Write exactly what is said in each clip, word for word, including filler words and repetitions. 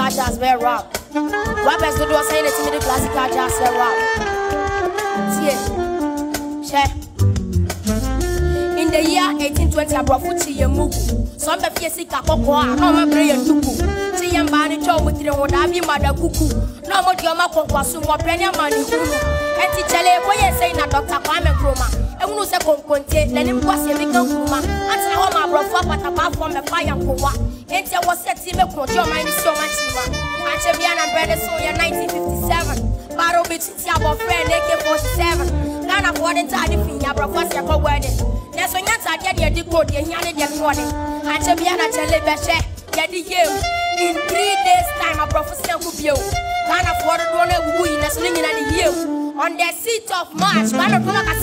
classical jazz, very rap. Rappers do say it to me the classical jazz, very rap. See, share. In the year eighteen twenty, I brought food to your mugu. Some of you see Kakoa, no more brain tuku. See your body job with the one I be mother cuckoo. No more your mako was soon more penny money. And teacher, boy, saying that Doctor Kwame Kroma. And who said, Conte, let him was a big Kuma. Until all my brother, but apart from the fire Kowa. And there was a team of your mind is so much. And Chaviana Brother Sonia nineteen fifty-seven. Barrow Beach, Tiabo friend, A K forty-seven. None of what entirely in your brother's wedding. Yes, when you're tired, you're decoded, you're not morning. And Chaviana Telebeshe, get the year. In three days' time, a prophecy will be you. Can't afford to run a win as living at the year. On the seat of March, Ghana,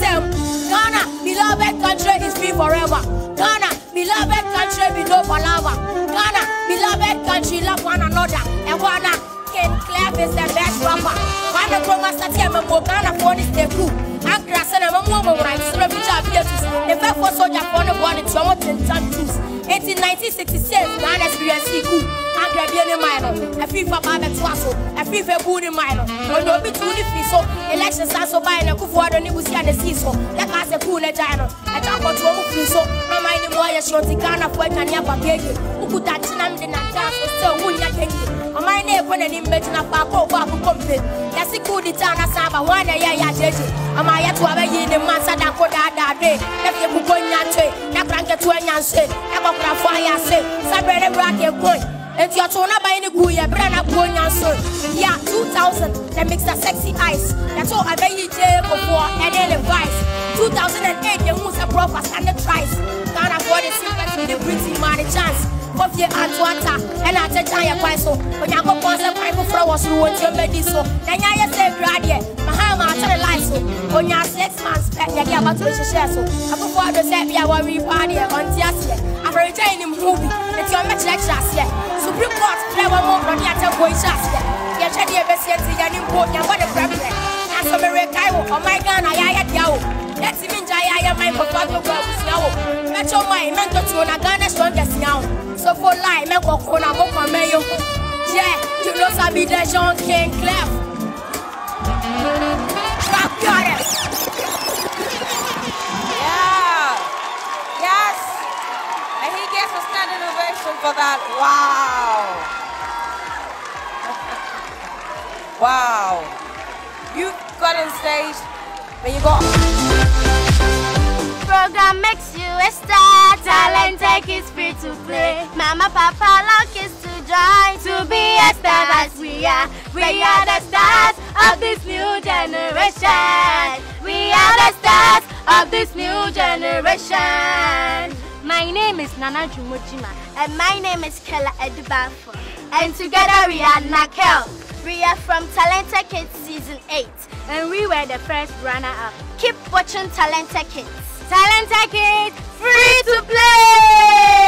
Ghana, beloved country is free forever. Ghana, beloved country, be no palava. Ghana, beloved country, love one another. And Ghana, Ken Clef is the best rapper. Ghana, Chroma Satia, Ghana, for this day cool. Accra, Sana, Momo, right? So let me tell you, the first for soldier for the body, Jonathan Tantus. nineteen sixty-six, Ghana experience cool. Accra, Biene Mino, a FIFA Baba Twasso, a FIFA Booty Mino. When you be to the Fiso, elections are so buying a good for the Nibusi and the Ciso. That has a cool Legano. I talk about two Fiso, no mind the more short Ghana for Kanyapa Gagi. Who could that Chinam the Natas was so would not take you. On my name, when an image of Papa Babu Company. That's a cool Tana Saba, one a ya jeji. Am I yet to have a year in Massa Dakoda that day? If you could go in that way, that can't get to a young say, I'm fire say, Sabrina Bracket Point. And you're torn up by any Guya, Brana Boyan son. Yeah, two thousand, that makes the sexy ice. That's all I bet you jail before and then advice. two thousand eight, the moves are proper standard price. Can't afford the sympathy, the pretty money chance. Coffee and water, and I take time your so. When you go for some pipe of flowers, you want your mediso. Then I say, Gradia, Mahama, tell the lights. When you're six months, back, you get about to share so. I go for the set me, I will reparty on Tiasia. I'm retaining movie, it's your match lectures here. Supreme Court, never more from the attack boy chassis. You're trying to be an important, you're going to grab it. And so, Maria, oh my God, I had Yao. Let's even Jaya, my papa, go. Let your mind, mental to a Ghana strongest now. So for life, me go kona mo mayo. Yeah, you know sabi the Jean King Clef. Got it. Yeah. Yes. And he gets a standing ovation for that. Wow. Wow. You got on stage, but you got. Program makes you a star. Talent take is free to play. Mama, Papa, luck is to join. To be a star as we are. We are the stars of this new generation. We are the stars of this new generation. My name is Nana Jumujima. And my name is Kella Edubafo. And together we are Nakel. We are from Talented Kids Season eight. And we were the first runner-up. Keep watching Talented Kids. Talented Kids, free to play!